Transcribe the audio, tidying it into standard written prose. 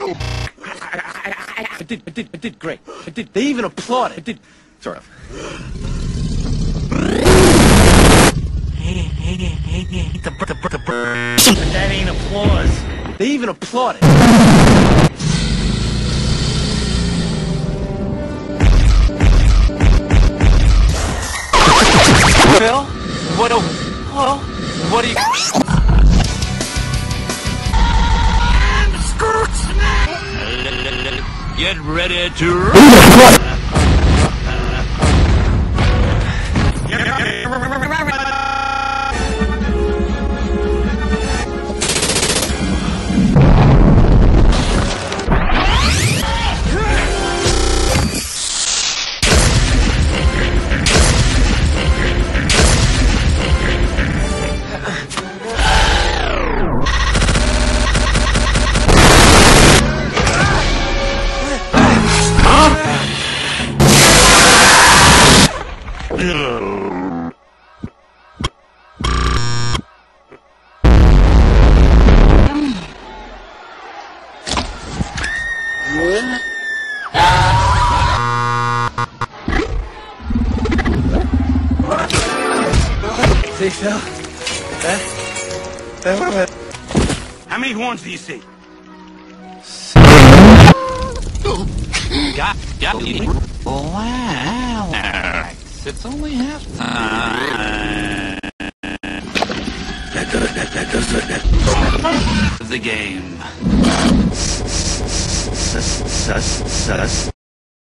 I did great. They even applauded. I did, sort of. That ain't applause. They even applauded. Phil? What are you... Get ready to See, Phil? How many horns do you see? Got wow. It's only half time. The game. Sus.